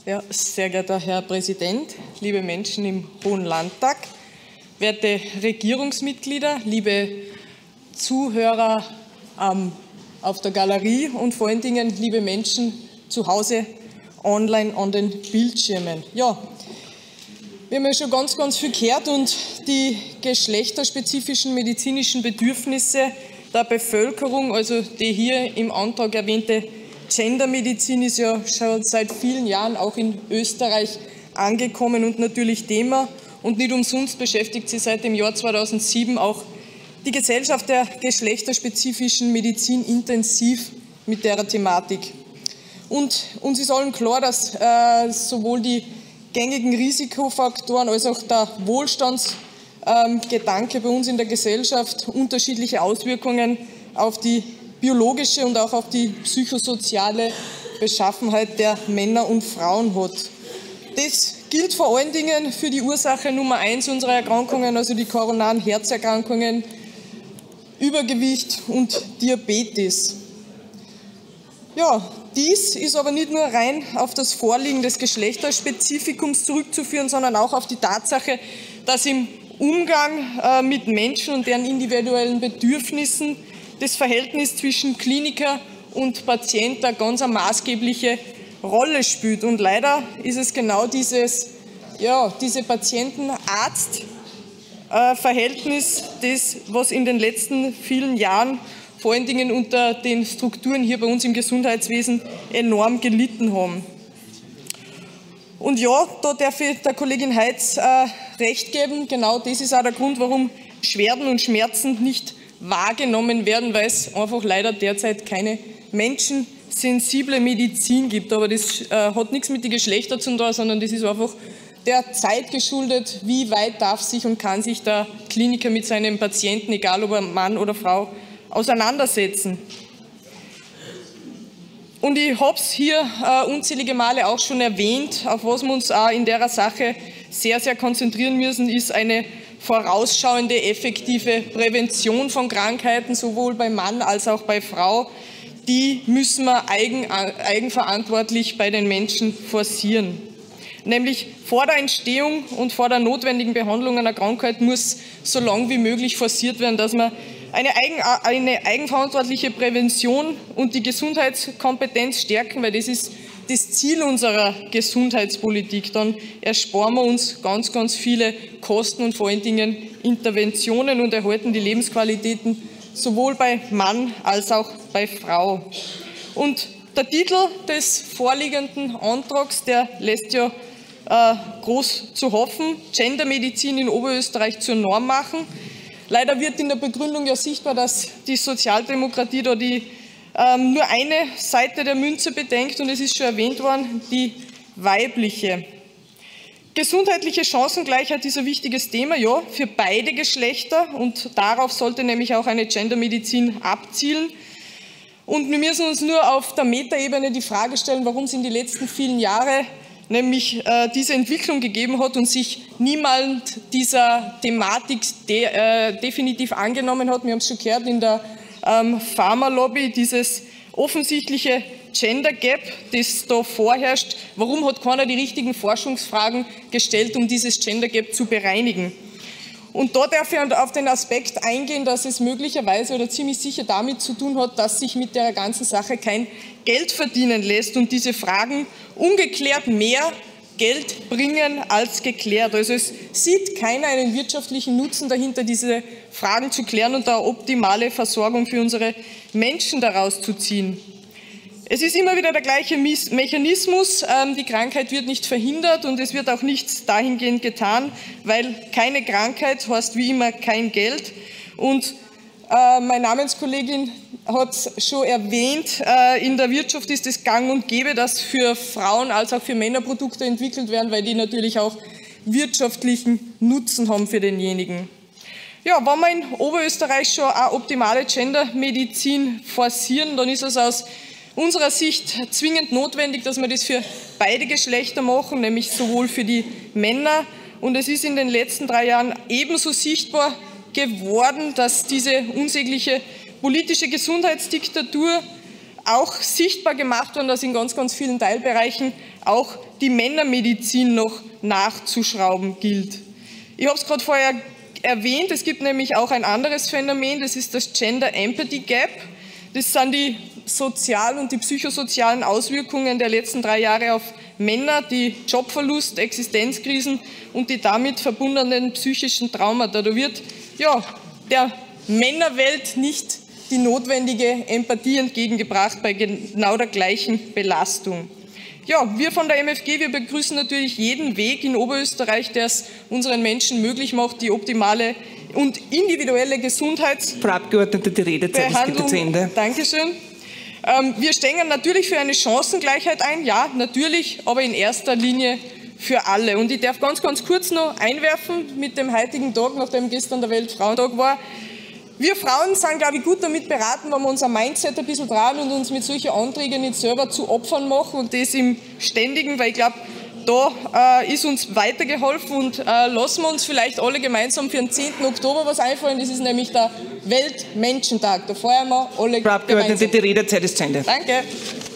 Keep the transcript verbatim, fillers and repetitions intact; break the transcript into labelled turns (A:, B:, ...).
A: Ja, sehr geehrter Herr Präsident, liebe Menschen im Hohen Landtag, werte Regierungsmitglieder, liebe Zuhörer ähm, auf der Galerie und vor allen Dingen liebe Menschen zu Hause online an den Bildschirmen. Ja, wir haben ja schon ganz, ganz viel gehört und die geschlechterspezifischen medizinischen Bedürfnisse der Bevölkerung, also die hier im Antrag erwähnte Gendermedizin, ist ja schon seit vielen Jahren auch in Österreich angekommen und natürlich Thema. Und nicht umsonst beschäftigt sich seit dem Jahr zweitausendsieben auch die Gesellschaft der geschlechterspezifischen Medizin intensiv mit der Thematik. Und uns ist allen klar, dass äh, sowohl die gängigen Risikofaktoren als auch der Wohlstandsgedanke ähm, bei uns in der Gesellschaft unterschiedliche Auswirkungen auf die biologische und auch auf die psychosoziale Beschaffenheit der Männer und Frauen hat. Das gilt vor allen Dingen für die Ursache Nummer eins unserer Erkrankungen, also die koronaren Herzerkrankungen, Übergewicht und Diabetes. Ja, dies ist aber nicht nur rein auf das Vorliegen des Geschlechterspezifikums zurückzuführen, sondern auch auf die Tatsache, dass im Umgang äh, mit Menschen und deren individuellen Bedürfnissen das Verhältnis zwischen Kliniker und Patient eine ganz eine maßgebliche Rolle spielt. Und leider ist es genau dieses, ja, diese Patienten-Arzt-Verhältnis, das, was in den letzten vielen Jahren vor allen Dingen unter den Strukturen hier bei uns im Gesundheitswesen enorm gelitten haben. Und ja, da darf ich der Kollegin Heitz äh, recht geben. Genau das ist auch der Grund, warum Beschwerden und Schmerzen nicht wahrgenommen werden, weil es einfach leider derzeit keine menschensensible Medizin gibt. Aber das äh, hat nichts mit den Geschlechtern zu tun, sondern das ist einfach der Zeit geschuldet, wie weit darf sich und kann sich der Kliniker mit seinem Patienten, egal ob er Mann oder Frau, auseinandersetzen. Und ich habe es hier äh, unzählige Male auch schon erwähnt, auf was wir uns auch in der Sache sehr, sehr konzentrieren müssen, ist eine vorausschauende, effektive Prävention von Krankheiten, sowohl bei Mann als auch bei Frau. Die müssen wir eigen, eigenverantwortlich bei den Menschen forcieren. Nämlich vor der Entstehung und vor der notwendigen Behandlung einer Krankheit muss so lange wie möglich forciert werden, dass man eine, eigen, eine eigenverantwortliche Prävention und die Gesundheitskompetenz stärken, weil das ist das Ziel unserer Gesundheitspolitik. Dann ersparen wir uns ganz, ganz viele Kosten und vor allen Dingen Interventionen und erhalten die Lebensqualitäten sowohl bei Mann als auch bei Frau. Und der Titel des vorliegenden Antrags, der lässt ja äh, groß zu hoffen, Gendermedizin in Oberösterreich zur Norm machen. Leider wird in der Begründung ja sichtbar, dass die Sozialdemokratie da die ähm, nur eine Seite der Münze bedenkt, und es ist schon erwähnt worden, die weibliche. Gesundheitliche Chancengleichheit ist ein wichtiges Thema, ja, für beide Geschlechter, und darauf sollte nämlich auch eine Gendermedizin abzielen. Und wir müssen uns nur auf der Metaebene die Frage stellen, warum es in den letzten vielen Jahren nämlich äh, diese Entwicklung gegeben hat und sich niemand dieser Thematik de, äh, definitiv angenommen hat. Wir haben es schon gehört in der ähm, Pharmalobby, dieses offensichtliche Gender Gap, das da vorherrscht. Warum hat keiner die richtigen Forschungsfragen gestellt, um dieses Gender Gap zu bereinigen? Und da darf ich auf den Aspekt eingehen, dass es möglicherweise oder ziemlich sicher damit zu tun hat, dass sich mit der ganzen Sache kein Geld verdienen lässt und diese Fragen ungeklärt mehr Geld bringen als geklärt. Also es sieht keiner einen wirtschaftlichen Nutzen dahinter, diese Fragen zu klären und eine optimale Versorgung für unsere Menschen daraus zu ziehen. Es ist immer wieder der gleiche Mechanismus, die Krankheit wird nicht verhindert und es wird auch nichts dahingehend getan, weil keine Krankheit heißt wie immer kein Geld. Und äh, meine Namenskollegin hat es schon erwähnt, äh, in der Wirtschaft ist es gang und gäbe, dass für Frauen als auch für Männer Produkte entwickelt werden, weil die natürlich auch wirtschaftlichen Nutzen haben für denjenigen. Ja, wenn wir in Oberösterreich schon eine optimale Gendermedizin forcieren, dann ist es aus unserer Sicht zwingend notwendig, dass wir das für beide Geschlechter machen, nämlich sowohl für die Männer. Und es ist in den letzten drei Jahren ebenso sichtbar geworden, dass diese unsägliche politische Gesundheitsdiktatur auch sichtbar gemacht worden, dass in ganz, ganz vielen Teilbereichen auch die Männermedizin noch nachzuschrauben gilt. Ich habe es gerade vorher erwähnt, es gibt nämlich auch ein anderes Phänomen, das ist das Gender Empathy Gap. Das sind die sozialen und die psychosozialen Auswirkungen der letzten drei Jahre auf Männer, die Jobverlust, Existenzkrisen und die damit verbundenen psychischen Traumata. Da wird ja, der Männerwelt nicht die notwendige Empathie entgegengebracht bei genau der gleichen Belastung. Ja, wir von der M F G, wir begrüßen natürlich jeden Weg in Oberösterreich, der es unseren Menschen möglich macht, die optimale und individuelle Gesundheitsbehandlung.
B: Frau Abgeordnete, die Redezeit ist bitte zu Ende.
A: Dankeschön. Ähm, wir stehen natürlich für eine Chancengleichheit ein, ja, natürlich, aber in erster Linie für alle. Und ich darf ganz, ganz kurz noch einwerfen mit dem heutigen Tag, nachdem gestern der Weltfrauentag war. Wir Frauen sind, glaube ich, gut damit beraten, wenn wir unser Mindset ein bisschen drehen und uns mit solchen Anträgen nicht selber zu Opfern machen und das im Ständigen, weil ich glaube, da äh, ist uns weitergeholfen und äh, lassen wir uns vielleicht alle gemeinsam für den zehnten Oktober was einfallen. Das ist nämlich der Weltmenschentag. Da feiern wir alle
B: Frau Abgeordnete,
A: gemeinsam.
B: die Redezeit ist zu Ende.
A: Danke.